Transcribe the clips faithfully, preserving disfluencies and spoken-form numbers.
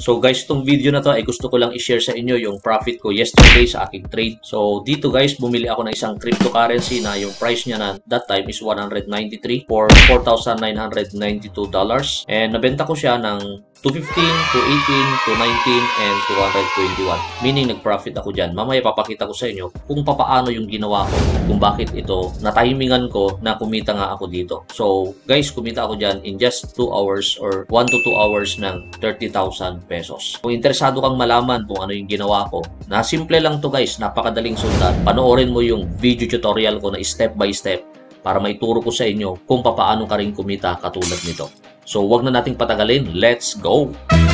So guys, itong video na to ay gusto ko lang i-share sa inyo yung profit ko yesterday sa aking trade. So dito guys, bumili ako ng isang cryptocurrency na yung price niya na that time is one hundred ninety-three for four thousand nine hundred ninety-two dollars. And nabenta ko siya ng two fifteen, two eighteen, two nineteen, and two twenty-one. Meaning nag-profit ako dyan. Mamaya papakita ko sa inyo kung papaano yung ginawa ko, kung bakit ito natimingan ko na kumita nga ako dito. So guys, kumita ako dyan in just two hours or one to two hours ng thirty thousand pesos. Kung interesado kang malaman kung ano yung ginawa ko, na simple lang to guys, napakadaling sundan. Panoorin mo yung video tutorial ko na step by step para maituro ko sa inyo kung papaano ka rin kumita katulad nito. So wag na nating patagalin, let's go!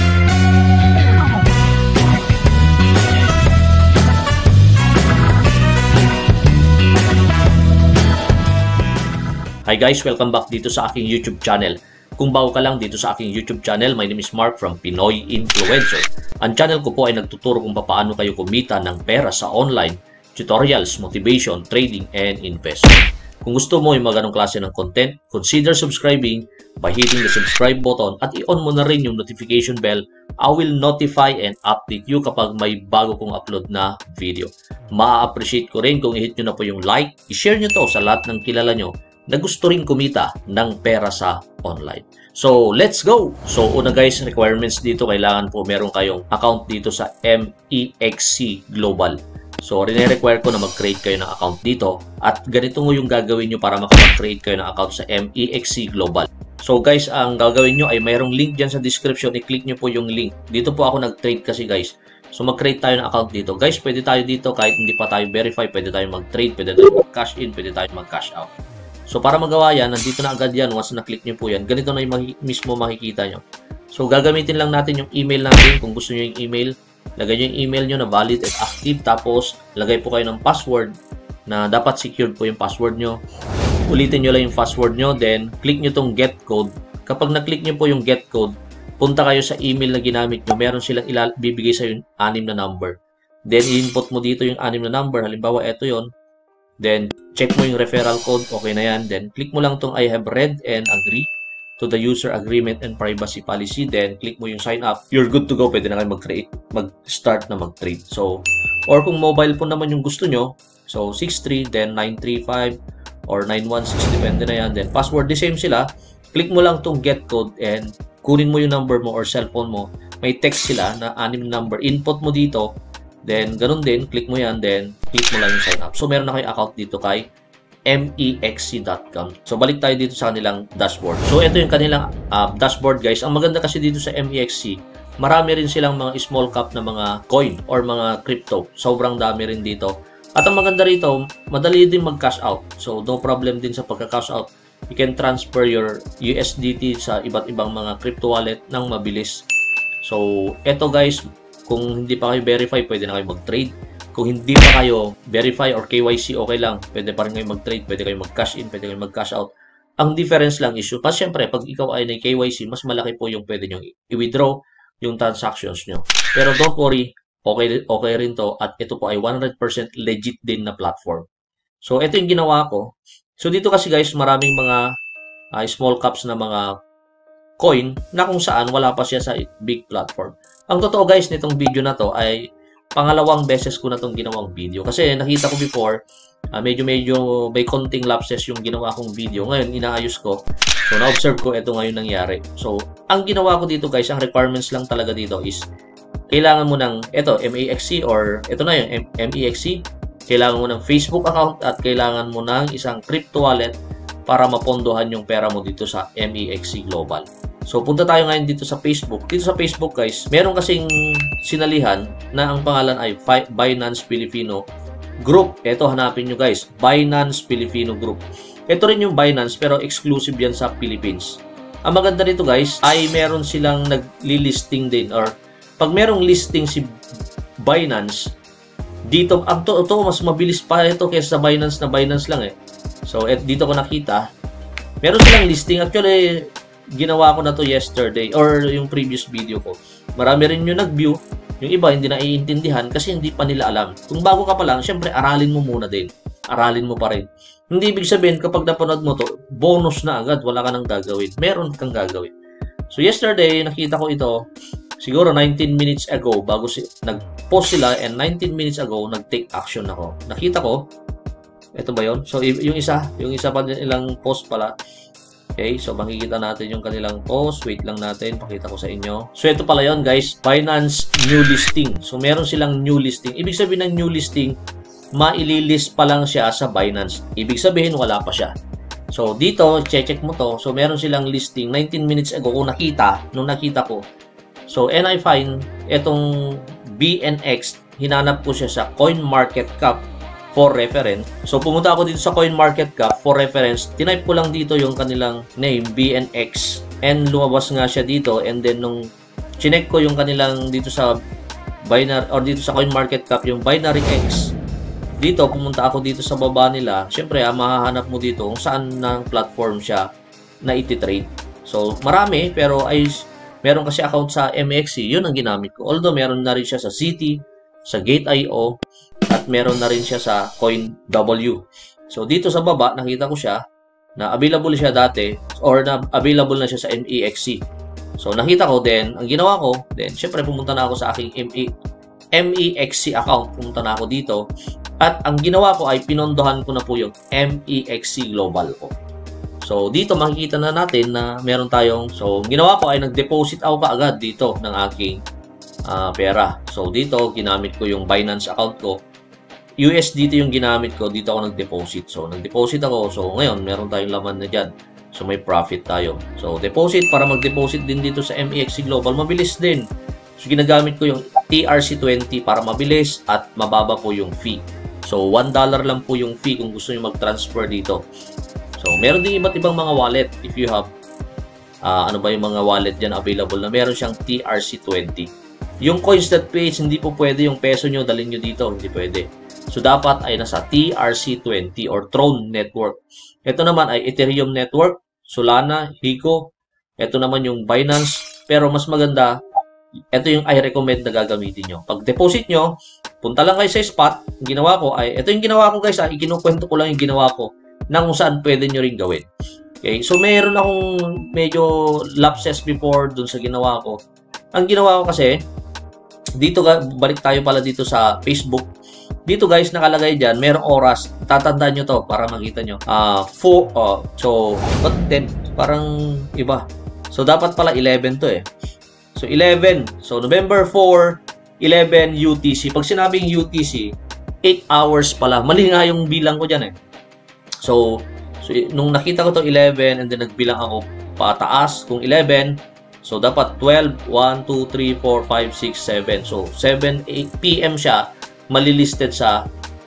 Hi guys, welcome back dito sa aking YouTube channel. Kung bago ka lang dito sa aking YouTube channel, my name is Mark from Pinoy Influencer. Ang channel ko po ay nagtuturo kung paano kayo kumita ng pera sa online, tutorials, motivation, trading, and investment. Kung gusto mo yung mga ganong klase ng content, consider subscribing by hitting the subscribe button at i-on mo na rin yung notification bell. I will notify and update you kapag may bago kong upload na video. Ma-appreciate ko rin kung i-hit nyo na po yung like, i-share nyo to sa lahat ng kilala nyo na gusto rin kumita ng pera sa online. So, let's go! So, una guys, requirements dito, kailangan po meron kayong account dito sa M E X C Global. So, rin-require ko na mag-create kayo ng account dito at ganito mo yung gagawin nyo para makapag-create kayo ng account sa M E X C Global. So, guys, ang gagawin nyo ay mayroong link dyan sa description. I-click nyo po yung link. Dito po ako nag-trade kasi guys. So, mag-create tayo ng account dito. Guys, pwede tayo dito kahit hindi pa tayo verify. Pwede tayo mag-trade, pwede tayo mag-cash in, pwede tayo mag-cash out. So, para magawa yan, nandito na agad yan. Once na-click nyo po yan, ganito na yung mismo makikita nyo. So, gagamitin lang natin yung email natin. Kung gusto nyo yung email, lagay nyo yung email nyo na valid and active. Tapos, lagay po kayo ng password na dapat secured po yung password nyo. Ulitin nyo lang yung password nyo. Then, click nyo tong get code. Kapag na-click nyo po yung get code, punta kayo sa email na ginamit nyo. Meron silang bibigay sa yung anim na number. Then, i-input mo dito yung anim na number. Halimbawa, eto yon. Then, check mo yung referral code. Okay na yan. Then, click mo lang tong I have read and agree to the user agreement and privacy policy. Then, click mo yung sign up. You're good to go. Pwede na kayo mag-create, mag-start na mag-trade. So, or kung mobile phone naman yung gusto nyo, so, six three, then nine three five, or nine one six, depende na yan. Then, password, the same sila. Click mo lang tong get code and kunin mo yung number mo or cellphone mo. May text sila na anim number. Input mo dito. Then, ganun din, click mo yan, then click mo lang yung sign up. So, meron na kayo account dito kay M E X C dot com. So, balik tayo dito sa kanilang dashboard. So, ito yung kanilang uh, dashboard, guys. Ang maganda kasi dito sa M E X C, marami rin silang mga small cap na mga coin or mga crypto. Sobrang dami rin dito. At ang maganda rito, madali din mag-cash out. So, no problem din sa pagka-cash out. You can transfer your U S D T sa iba't ibang mga crypto wallet ng mabilis. So, ito guys, kung hindi pa kayo verify, pwede na kayo mag-trade. Kung hindi pa kayo verify or K Y C, okay lang. Pwede pa rin kayo mag-trade, pwede kayo mag-cash in, pwede kayo mag-cash out. Ang difference lang issue, pa syempre, pag ikaw ay na K Y C, mas malaki po yung pwede nyo i-withdraw yung transactions nyo. Pero don't worry, okay, okay rin to. At ito po ay one hundred percent legit din na platform. So, ito yung ginawa ko. So, dito kasi guys, maraming mga uh, small caps na mga coin na kung saan wala pa siya sa big platform. Ang totoo guys nitong video na to ay pangalawang beses ko na tong ginawang video. Kasi nakita ko before, uh, medyo medyo may konting lapses yung ginawa kong video. Ngayon, inaayos ko. So, na-observe ko ito ngayon nangyari. So, ang ginawa ko dito guys, ang requirements lang talaga dito is kailangan mo ng, ito, M E X C or ito na yung M E X C. Kailangan mo ng Facebook account at kailangan mo ng isang crypto wallet para mapondohan yung pera mo dito sa M E X C Global. So, punta tayo ngayon dito sa Facebook. Dito sa Facebook, guys, meron kasing sinalihan na ang pangalan ay Binance Filipino Group. Ito, hanapin nyo, guys. Binance Filipino Group. Ito rin yung Binance, pero exclusive yan sa Philippines. Ang maganda nito, guys, ay meron silang nagli-listing din. Or, pag merong listing si Binance, dito, ang to, to, mas mabilis pa ito kaysa sa Binance na Binance lang eh. So, et, dito ko nakita, meron silang listing. Actually, ginawa ko na to yesterday or yung previous video ko. Marami rin yung nag-view. Yung iba hindi na iintindihan kasi hindi pa nila alam. Kung bago ka pa lang, syempre aralin mo muna din. Aralin mo pa rin. Hindi ibig sabihin kapag napanood mo to, bonus na agad, wala ka nang gagawin. Meron kang gagawin. So yesterday, nakita ko ito. siguro nineteen minutes ago, bago si, nag-post sila, and nineteen minutes ago, nag-take action ako. Nakita ko, ito ba yun? So, yung isa, yung isa pa nilang post pala. Okay, so makikita natin yung kanilang post. Wait lang natin, pakita ko sa inyo. So, ito pala yun, guys. Binance new listing. So, meron silang new listing. Ibig sabihin ng new listing, maililist pa lang siya sa Binance. Ibig sabihin, wala pa siya. So, dito, check mo to. So, meron silang listing nineteen minutes ago kung nakita, nung nakita ko. So, and I find, itong B N X, hinanap ko siya sa CoinMarketCap for reference. So, pumunta ako dito sa CoinMarketCap for reference. Tinype ko lang dito yung kanilang name, B N X. And lumabas nga siya dito. And then, nung chinek ko yung kanilang dito sa binary, or dito sa CoinMarketCap, yung binary X. Dito, pumunta ako dito sa baba nila. Siyempre, ah, mahahanap mo dito kung saan ng platform siya na iti-trade. So, marami, pero ay meron kasi account sa M E X C. Yun ang ginamit ko. Although, meron na rin siya sa Citi, sa Gate dot i o, at meron na rin siya sa CoinW. So, dito sa baba, nakita ko siya na available siya dati or na available na siya sa M E X C. So, nakita ko din, ang ginawa ko, then, syempre, pumunta na ako sa aking M E X C account. Pumunta na ako dito. At ang ginawa ko ay pinondohan ko na po yung M E X C Global ko. So, dito makikita na natin na meron tayong, so, ginawa ko ay nag-deposit ako kaagad dito ng aking Uh, pera. So, dito, ginamit ko yung Binance account ko. U S D T yung ginamit ko. Dito ako nag-deposit. So, nag-deposit ako. So, ngayon, meron tayong laman na dyan. So, may profit tayo. So, deposit, para mag-deposit din dito sa M E X C Global, mabilis din. So, ginagamit ko yung T R C twenty para mabilis at mababa po yung fee. So, one dollar lang po yung fee kung gusto nyo mag-transfer dito. So, meron din iba't ibang mga wallet. If you have, uh, ano ba yung mga wallet dyan available na meron siyang T R C twenty. Yung coins.ph, hindi po pwede yung peso nyo dalhin nyo dito. Hindi pwede. So, dapat ay nasa T R C twenty or Tron Network. Ito naman ay Ethereum Network, Solana, Rico. Ito naman yung Binance. Pero mas maganda, ito yung I recommend na gagamitin nyo. Pag deposit nyo, punta lang kayo sa spot. Yung ginawa ko ay, ito yung ginawa ko guys, ah, ikinukwento ko lang yung ginawa ko na kung saan pwede nyo rin gawin. Okay? So, mayroon akong medyo lapses before dun sa ginawa ko. Ang ginawa ko kasi, dito, balik tayo pala dito sa Facebook. Dito guys, nakalagay dyan, merong oras. Tatandaan nyo to para makita nyo. Uh, four, uh, so, but then, parang iba. So, dapat pala eleven to eh. So, eleven. So, November four, eleven U T C. Pag sinabing U T C, eight hours pala. Mali nga yung bilang ko dyan eh. So, so nung nakita ko to eleven, and then nagbilang ako pataas kung eleven, so, dapat twelve, one, two, three, four, five, six, seven. So, seven, eight P M siya, malilisted sa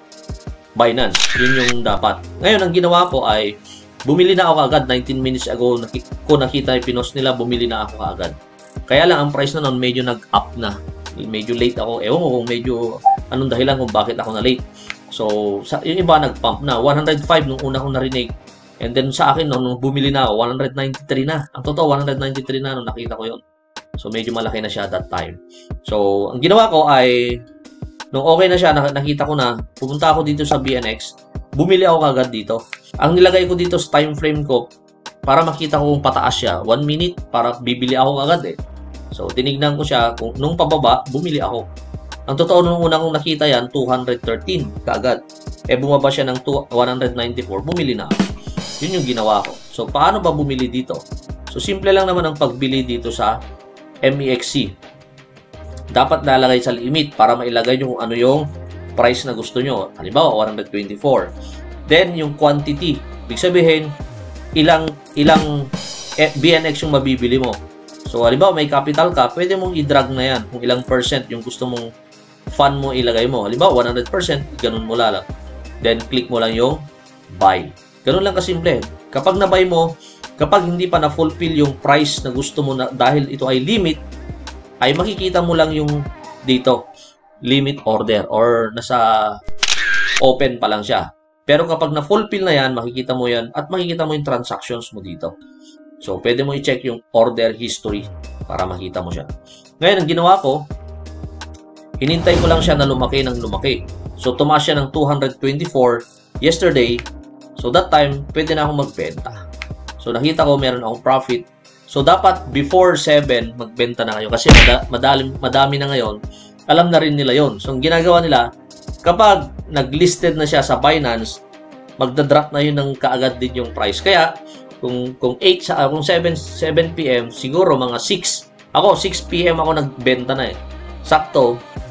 Binance. Yun yung dapat. Ngayon, ang ginawa ko ay, bumili na ako agad. nineteen minutes ago, ko nakita yung pinost nila, bumili na ako agad. Kaya lang, ang price na nun, medyo nag-up na. Medyo late ako. Ewan ko kung medyo, anong dahilan kung bakit ako na late. So, sa, yung iba, nag-pump na. one hundred five nung una kong narinig. And then sa akin, no, nung bumili na ako, one ninety-three na. Ang totoo, one ninety-three na nung nakita ko yun. So, medyo malaki na siya that time. So, ang ginawa ko ay, nung okay na siya, nakita ko na, pupunta ako dito sa B N X, bumili ako kagad dito. Ang nilagay ko dito sa time frame ko, para makita ko kung pataas siya, one minute, para bibili ako kagad eh. So, tinignan ko siya, kung, nung pababa, bumili ako. Ang totoo, nung una kong nakita yan, two thirteen kagad. Eh, bumaba siya ng one ninety-four, bumili na ako. Yun yung ginawa ko. So, paano ba bumili dito? So, simple lang naman ang pagbili dito sa M E X C. Dapat nalagay sa limit para mailagay nyo kung ano yung price na gusto nyo. Halimbawa, one twenty-four. Then, yung quantity. Ibig sabihin, ilang, ilang B N X yung mabibili mo. So, halimbawa, may capital ka, pwede mong i-drag na yan kung ilang percent yung gusto mong fund mo ilagay mo. Halimbawa, one hundred percent, ganun mo lang. Then, click mo lang yung buy. Ganun lang kasimple. Kapag na-buy mo, kapag hindi pa na-fulfill yung price na gusto mo na, dahil ito ay limit, ay makikita mo lang yung dito, limit order or nasa open pa lang siya. Pero kapag na-fulfill na yan, makikita mo yan at makikita mo yung transactions mo dito. So, pwede mo i-check yung order history para makita mo siya. Ngayon, ang ginawa ko, hinintay ko lang siya na lumaki ng lumaki. So, tumaas siya ng two twenty-four yesterday. So, that time, pwede na akong magbenta. So, nakita ko, meron akong profit. So, dapat before seven, magbenta na kayo. Kasi mada madami, madami na ngayon, alam na rin nila yon. So, ang ginagawa nila, kapag nag-listed na siya sa Binance, magda-drop na yun ng kaagad din yung price. Kaya, kung, kung, eight, uh, kung seven, seven p m, siguro mga six. Ako, six p m ako nagbenta na eh. Sakto,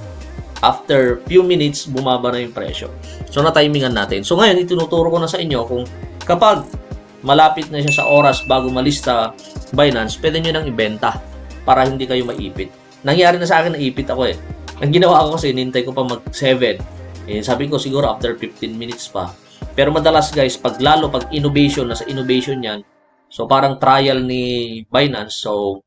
after few minutes, bumaba na yung presyo. So, na-timingan natin. So, ngayon, itinuturo ko na sa inyo kung kapag malapit na siya sa oras bago malista Binance, pwede nyo nang ibenta para hindi kayo maipit. Nangyari na sa akin, naipit ako eh. Ang ginawa ko kasi, nintay ko pa mag seven. Eh, sabi ko siguro after fifteen minutes pa. Pero madalas guys, pag lalo, pag innovation, nasa innovation yan, so parang trial ni Binance, so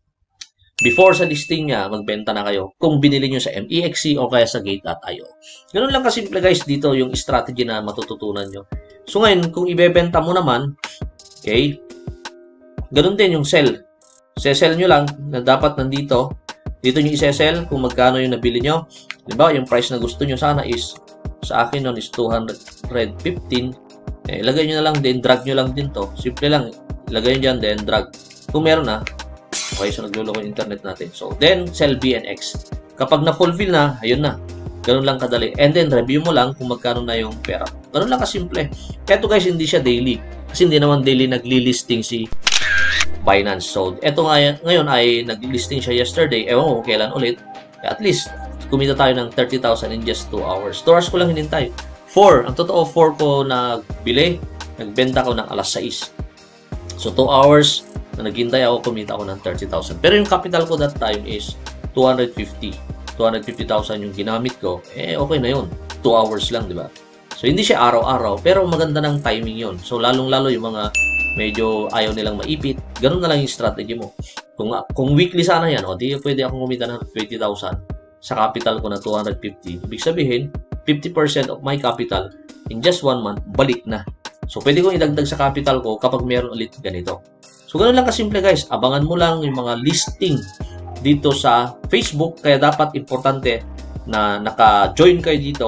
before sa listing niya, magbenta na kayo kung binili nyo sa M E X C o kaya sa gate dot i o. Ganun lang kasimple guys dito yung strategy na matututunan nyo. So ngayon, kung ibebenta mo naman, okay, ganun din yung sell. Se-sell nyo lang na dapat nandito. Dito nyo ise-sell kung magkano yung nabili nyo. Diba, yung price na gusto nyo sana is, sa akin nun is two hundred fifteen. Eh, lagay nyo na lang din, drag nyo lang din to. Simple lang, lagay nyo dyan, then drag. Kung meron na, okay, so nagluloko yung internet natin. So, then, sell B N X. Kapag na-fulfill na, ayun na. Ganun lang kadali. And then, review mo lang kung magkano na yung pera. Ganun lang kasimple. Eto guys, hindi siya daily. Kasi hindi naman daily nagli-listing si Binance. So, eto nga, ngayon ay nag-listing siya yesterday. Ewan ko kung kailan ulit. At least, kumita tayo ng thirty thousand in just two hours. two hours ko lang hinintay. four. Ang totoo, four ko nagbili. Nagbenta ko ng alas sais. So, two hours na naghintay ako, kumita ako ng thirty thousand. Pero yung capital ko that time is two hundred fifty. two hundred fifty thousand yung ginamit ko. Eh, okay na yun. two hours lang, di ba? So, hindi siya araw-araw. Pero maganda ng timing yun. So, lalong-lalo yung mga medyo ayaw nilang maipit. Ganun na lang yung strategy mo. Kung, kung weekly sana yan, o di pwede akong kumita ng twenty thousand sa capital ko na two hundred fifty. Ibig sabihin, fifty percent of my capital in just one month, balik na. So, pwede kong idagdag sa capital ko kapag meron ulit ganito. So, ganun lang kasimple guys. Abangan mo lang yung mga listing dito sa Facebook. Kaya dapat importante na naka-join kayo dito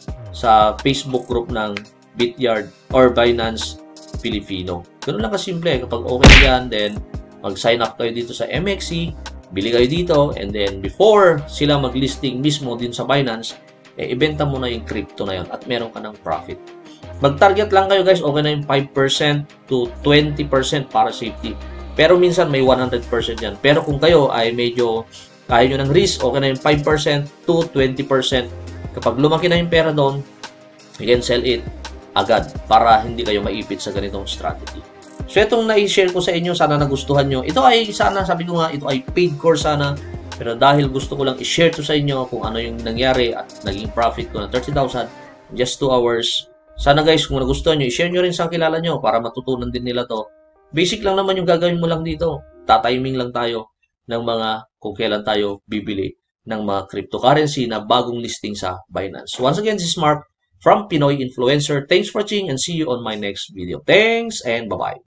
sa Facebook group ng Bityard or Binance Filipino. Ganun lang kasimple. Kapag okay yan, then mag-sign up kayo dito sa M X C, bili kayo dito, and then before sila mag-listing mismo din sa Binance, eh, ibenta mo na yung crypto na yun at meron ka ng profit. Mag-target lang kayo guys, okay na yung five percent to twenty percent para safety. Pero minsan may one hundred percent yan. Pero kung kayo ay medyo kaya nyo ng risk, okay na yung five percent to twenty percent. Kapag lumaki na yung pera doon, you can sell it agad para hindi kayo maipit sa ganitong strategy. So itong na-share ko sa inyo, sana nagustuhan nyo. Ito ay sana, sabi ko nga, ito ay paid course sana. Pero dahil gusto ko lang i-share to sa inyo kung ano yung nangyari at naging profit ko na thirty thousand in just two hours. Sana guys, kung nagustuhan nyo, i-share nyo rin sa kilala nyo para matutunan din nila to. Basic lang naman yung gagawin mo lang dito. Tatiming lang tayo ng mga kung kailan tayo bibili ng mga cryptocurrency na bagong listing sa Binance. Once again, this is Mark from Pinoy Influencer. Thanks for watching and see you on my next video. Thanks and bye-bye.